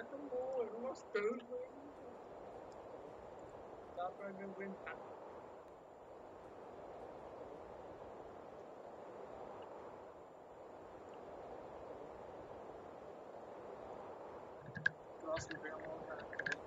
tão boa, eu não gosto tanto, mas dá pra me aguentar. Próximo pegar uma outra coisa.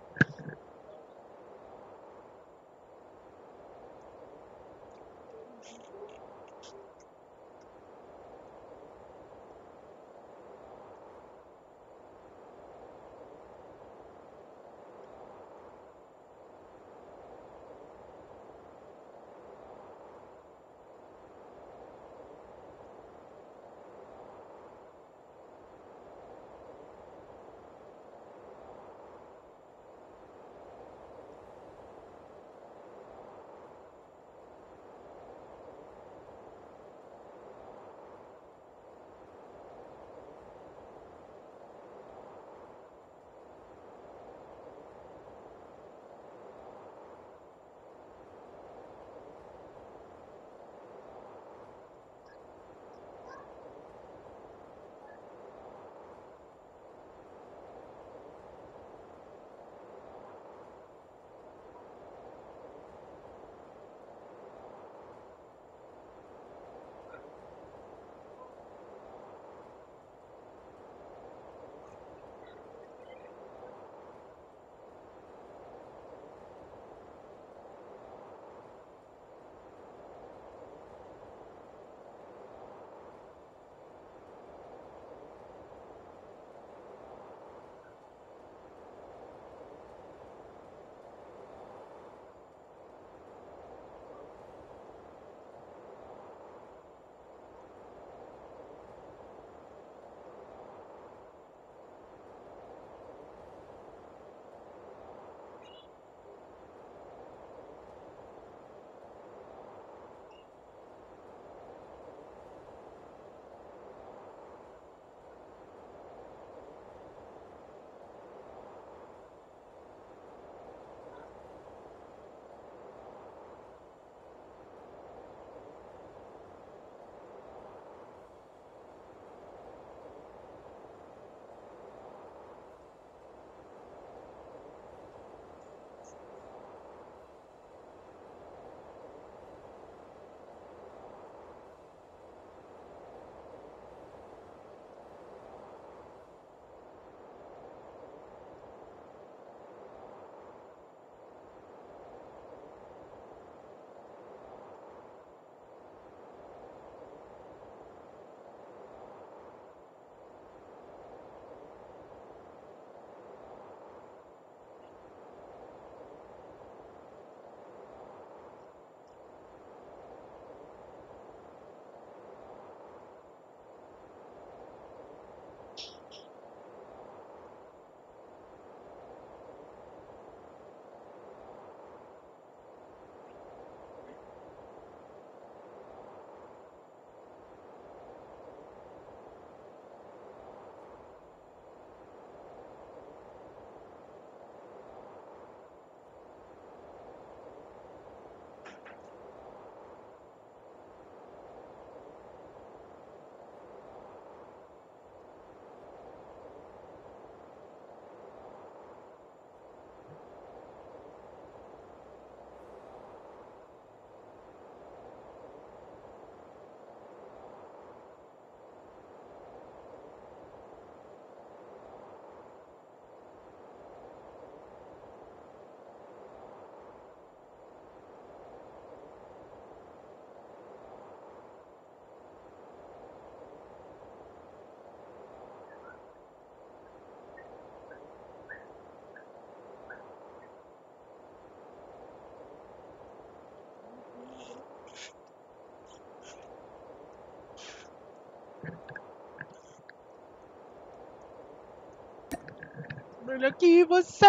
Melhor que você.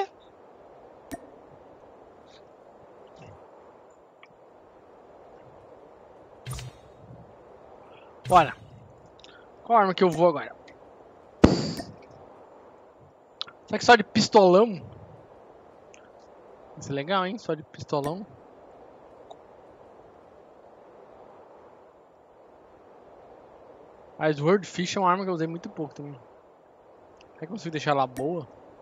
Bora. Qual arma que eu vou agora? Será que só de pistolão? Isso é legal, hein? Só de pistolão. A Swordfish é uma arma que eu usei muito pouco também. Será que eu consigo deixar ela boa?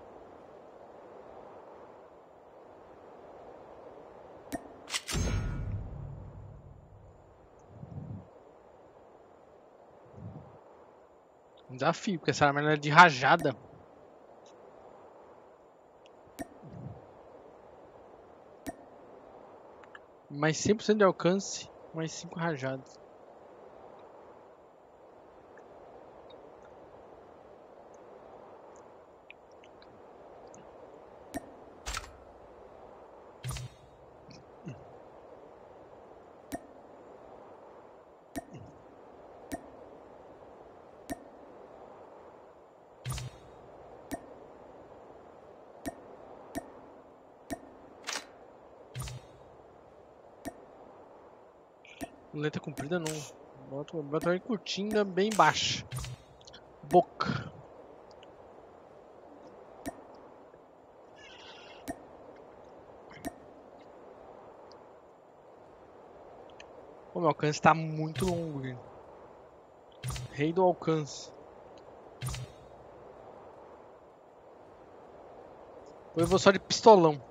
Desafio, porque essa arma é de rajada. Mais 100% de alcance, mais 5 rajadas. Letra comprida não. Bota aí curtinha bem baixa. Boca. O meu alcance tá muito longo, gente. Rei do alcance. Eu vou só de pistolão.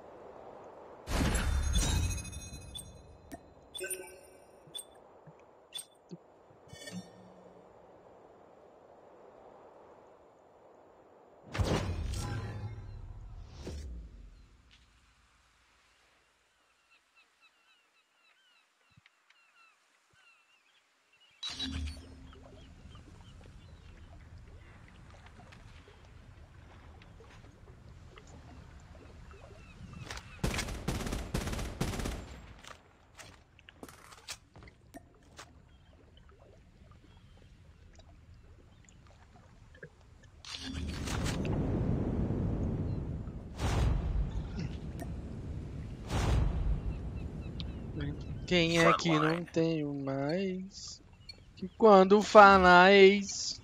Quem é que não tem mais? Que quando fala ex.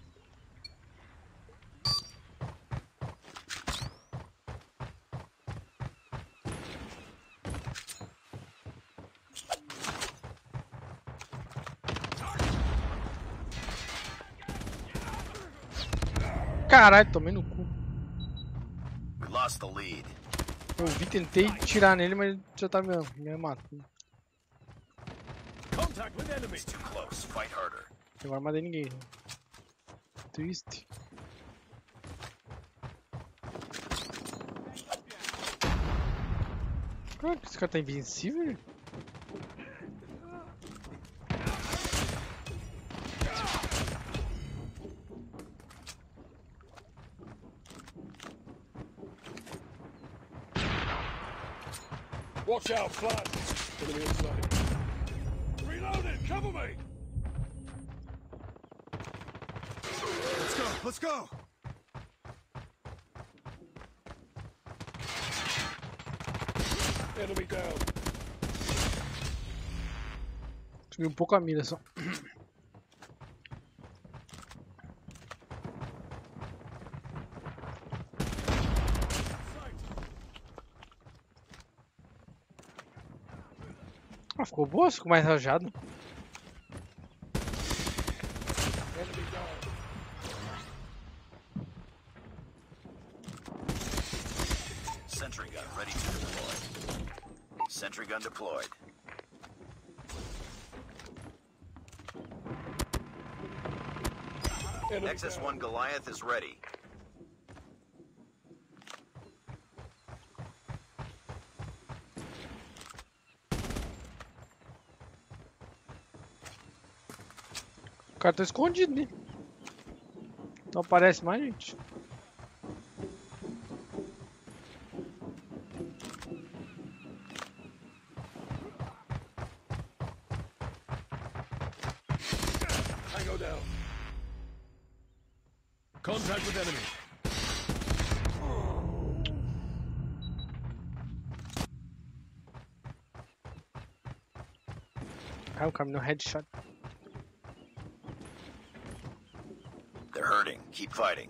Caralho, tomei no cu. Eu vi, tentei tirar nele, mas já tá me matando. Eu não armadei ninguém. Triste. Cara, esse cara tá invencível? Watch out, flat! Enemy inside. Reloading! Cover me! Let's go! Let's go! Enemy down. Subiu um pouco a mira só. Ah, ficou boa, ficou mais rajado. Sentry gun ready to deploy. Sentry gun deployed. Nexus 1 Goliath is ready. O cara tá escondido, né? Não aparece mais, gente. Tango down. Contact with enemy. Ah, o cara me deu headshot. They're hurting. Keep fighting.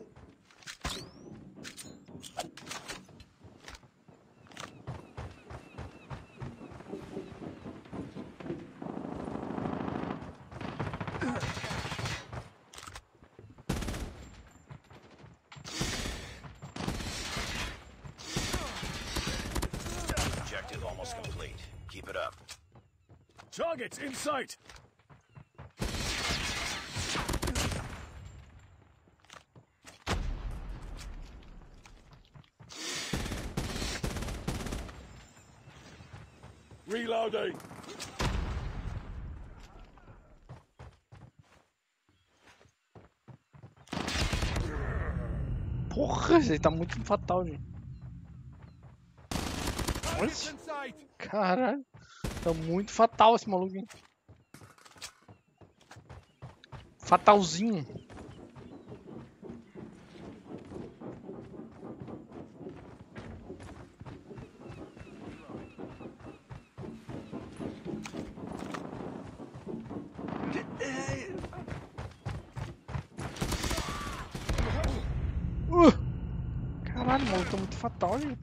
Objective almost complete. Keep it up. Targets in sight. Reloading. Porra, ele tá muito fatal, gente. Targets in sight. Caralho. Tá muito fatal esse maluco, hein? Fatalzinho. Caralho, o maluco tá muito fatal, gente.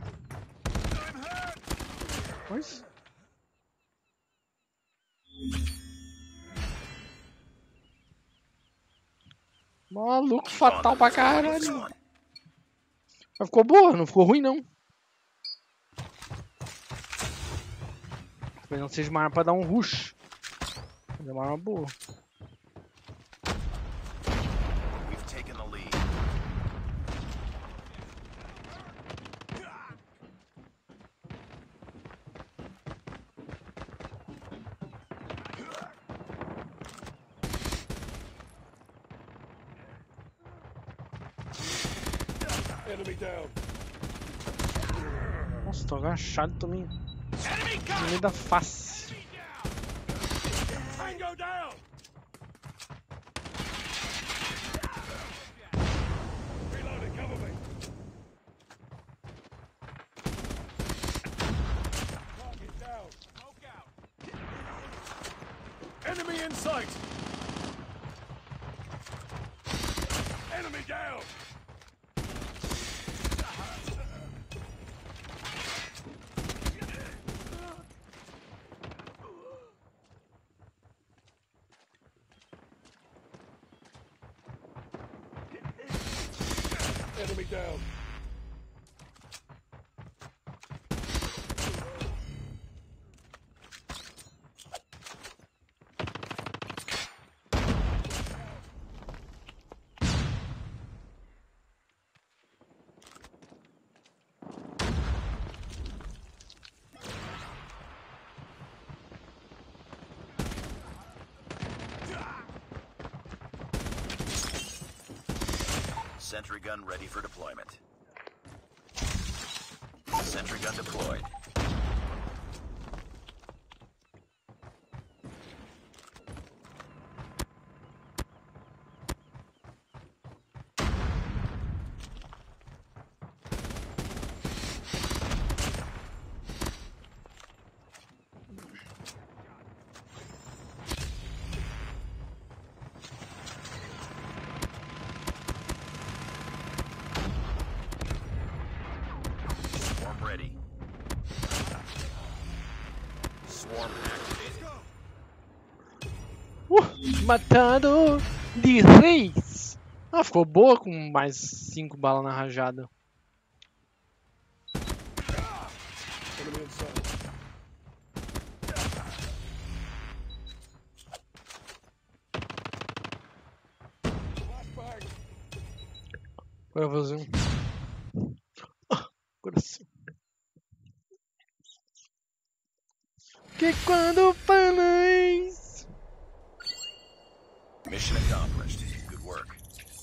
Pois. Maluco fatal pra caralho. Mas ficou boa, não ficou ruim não. Talvez não seja uma arma pra dar um rush. Mas é uma arma boa. We've taken the lead. Enemy down. Nossa, tô agachado também. No meio da face. Tango down. Reloading, cover me. Target down. Smoke out. Enemy in sight. Enemy down. Enemy down. Sentry gun ready for deployment. Sentry gun deployed. Swarm ready. Swarm activated. Matando de reis. Ah, ficou boa com mais 5 balas na rajada. Enemy in sight. Flashbang. Agora eu vou fazer um. Coração. Que quando faz. Mission accomplished. Good work.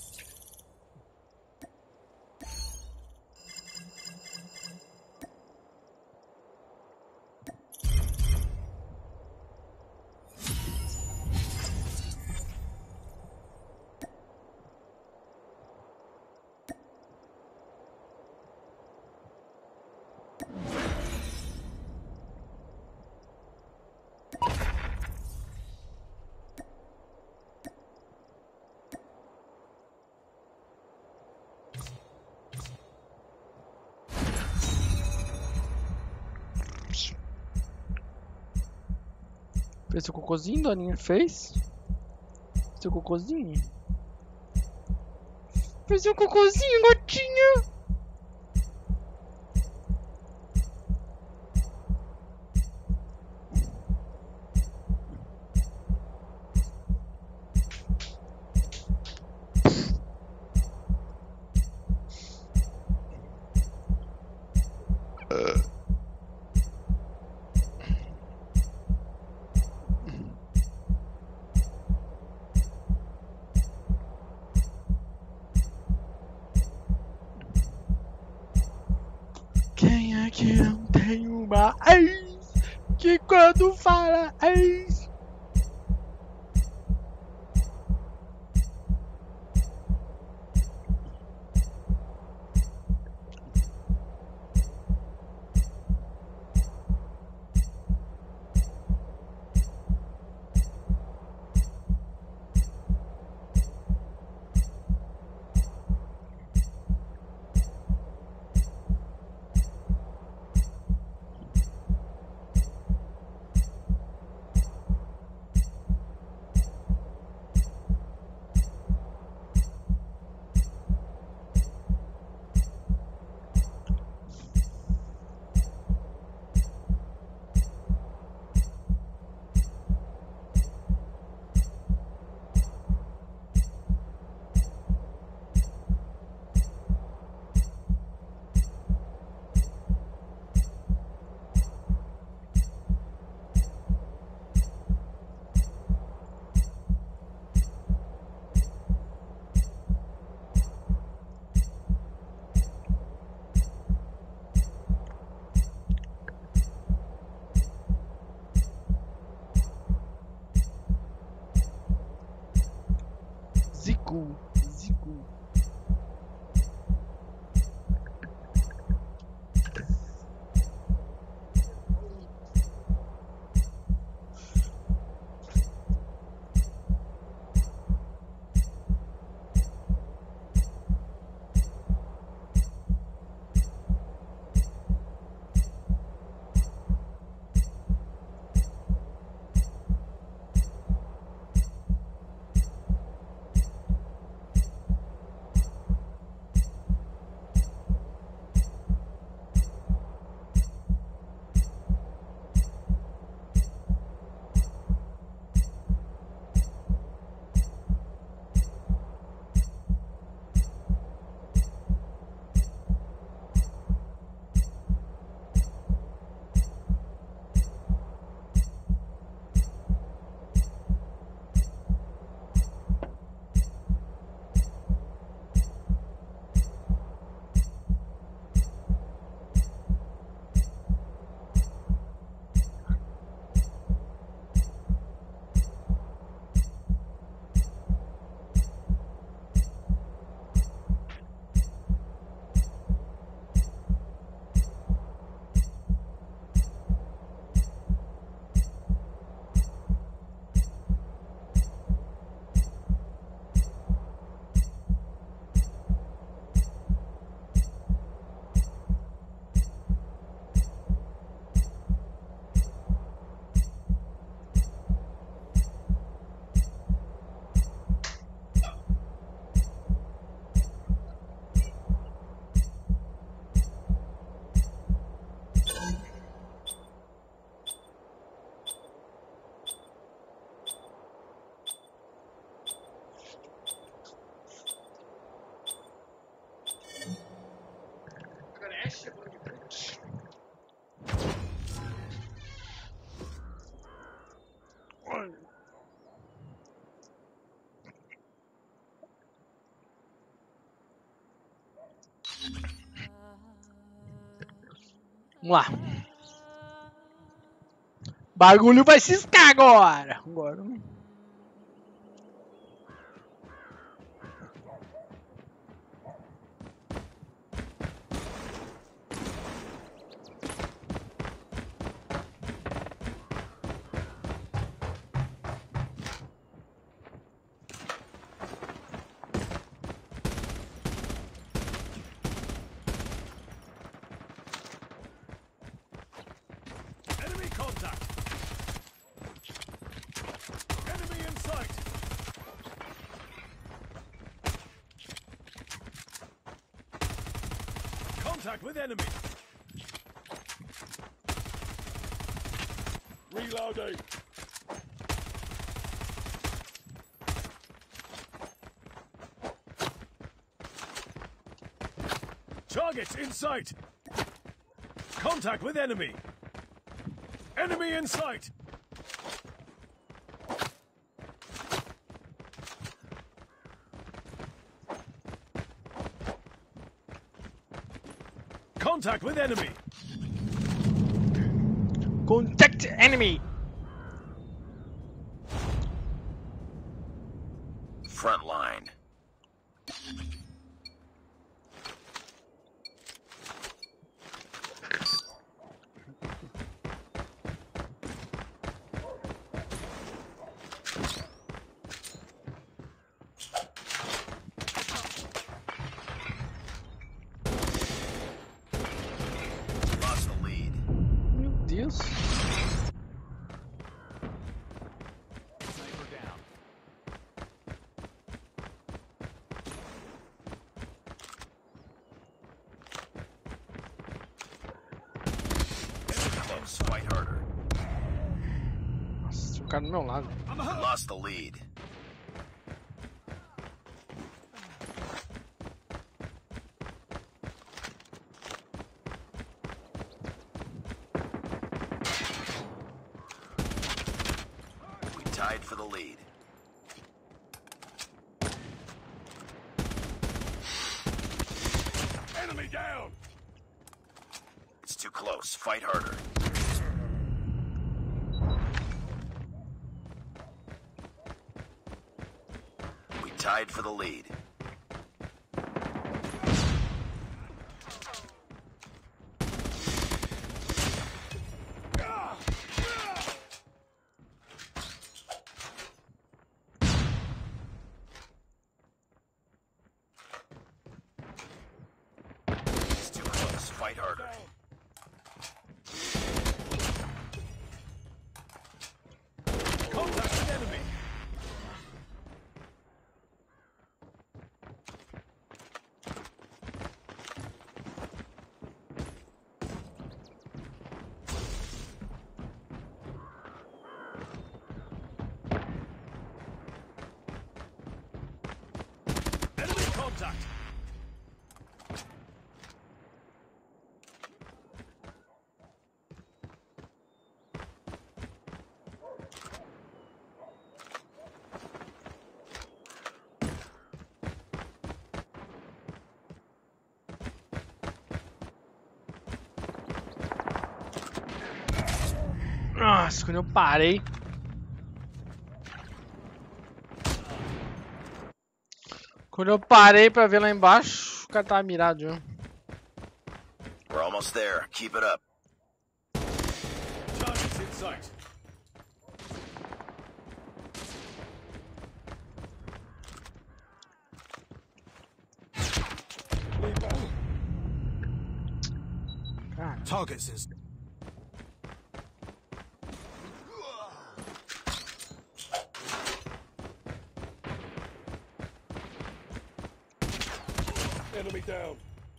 Fez seu cocôzinho, Doninha? Fez? Seu cocôzinho? Fez seu cocôzinho, gatinha? Quem é que não tem uma ex que quando fala ex... Zico, Zico. Vamos lá. Bagulho vai ciscar agora. Agora. Enemy contact. Enemy in sight. Contact with enemy. Reloading. Targets in sight. Contact with enemy. Enemy in sight. Contact with enemy. Contact enemy. Front line. Lost the lead. Meu Deus. Sniper down. Close. Fight harder. Nossa, tinha um cara do meu lado. I'm a hurt. Lost the lead. We tied for the lead. Enemy down. It's too close. Fight harder. We tied for the lead. It's too close. Fight harder. Contact with enemy. Enemy contact. Nossa, quando eu parei. Quando eu parei pra ver lá embaixo, o cara tava mirado já. We're almost there. Keep it up. Targets in sight. Lead back. Cara, Targets in. Enemy down.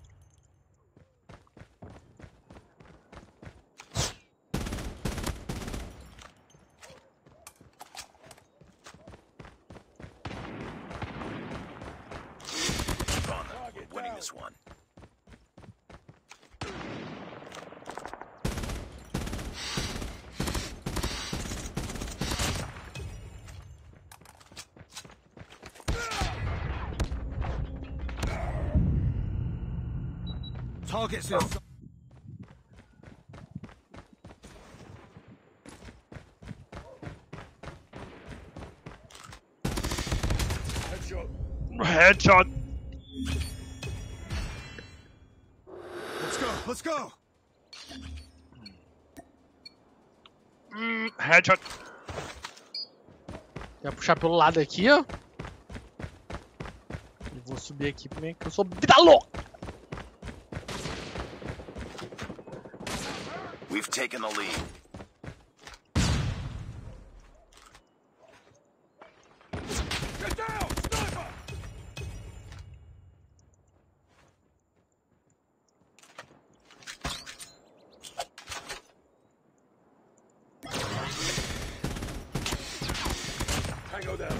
Keep on them. We're winning this one. Targets in. Headshot. headshot. Let's go. Let's go. Headshot. Vai puxar pelo lado aqui, ó. E vou subir aqui também, que eu sou vida louca. We've taken the lead. Get down, sniper. Tango down.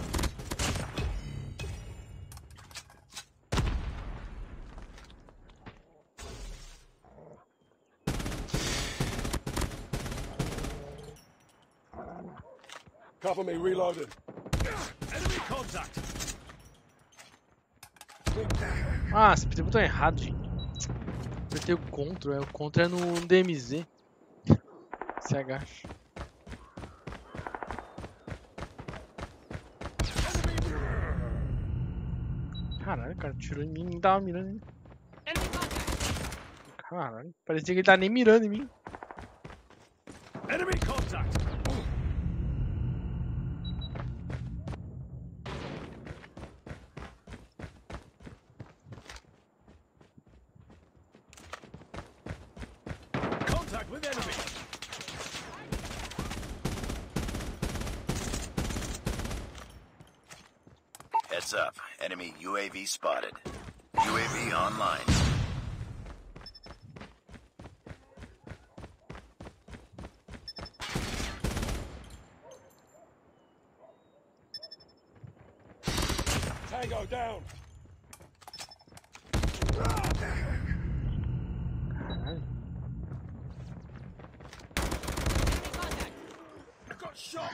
Cover me, reloaded. Enemy contact. Ah, esse botão errado, gente. Apertei o Ctrl, o Ctrl é no DMZ. Se agacha. Caralho, cara, tirou em mim, nem tava mirando em mim. Caralho, parecia que ele tava nem mirando em mim. Enemy contact. Contact with enemy. Heads up. Enemy UAV spotted. UAV online. Tango down. Caralho. I got shot.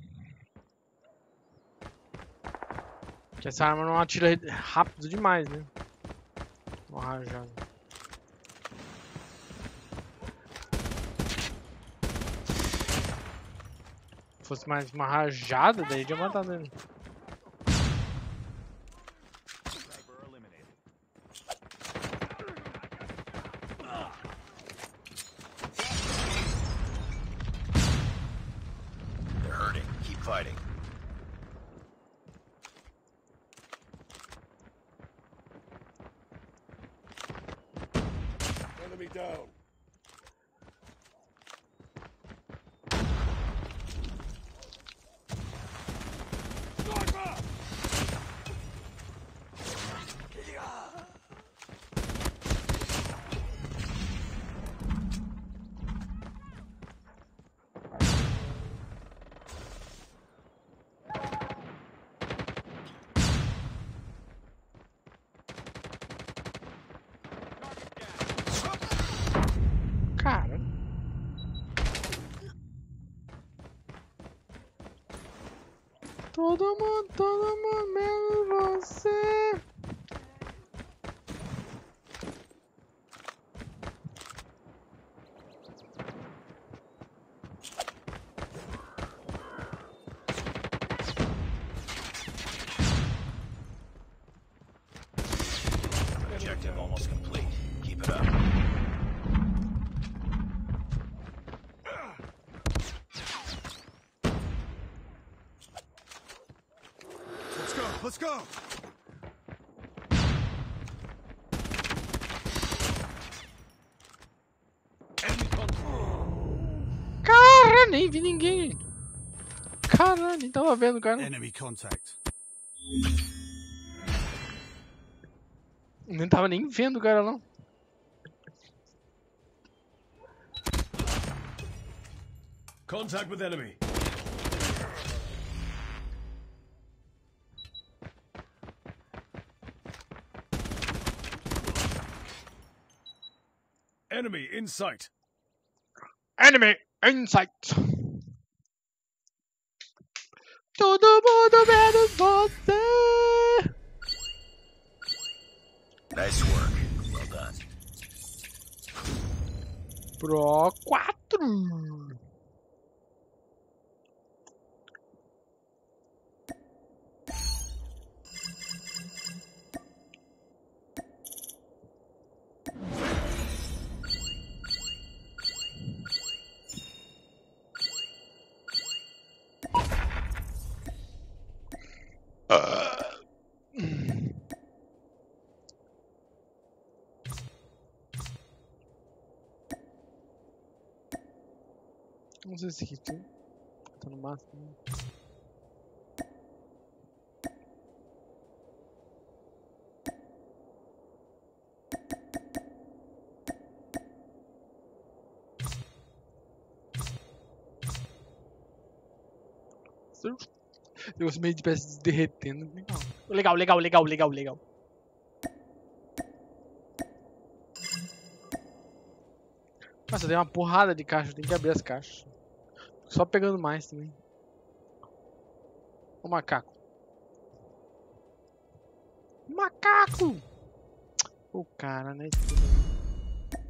Que essa arma não atira rápido demais, né? Uma rajada. Se fosse mais uma rajada, daí tinha matado ele. Sniper eliminated. They're hurting. Keep fighting. Enemy down. Sniper! Cara. Todo mundo menos você. Objective almost complete. Keep it up. Let's go. Let's go. Enemy contact. Cara, nem vi ninguém. Caralho, nem tava vendo, cara. Enemy contact. Nem tava nem vendo o cara, não. Contact with enemy. Enemy in sight. Enemy in sight. Todo mundo menos você. Nice work. Well done. Pro 4. Não sei se aqui tá no máximo. Negócio meio de peça derretendo. Legal, legal, legal, legal, legal. Nossa, tem uma porrada de caixa, tem que abrir as caixas. Só pegando mais também. O macaco. Macaco! O cara, né?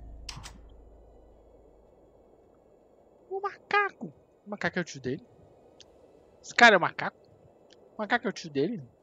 O macaco é o tio dele? Esse cara é o macaco? O macaco é o tio dele?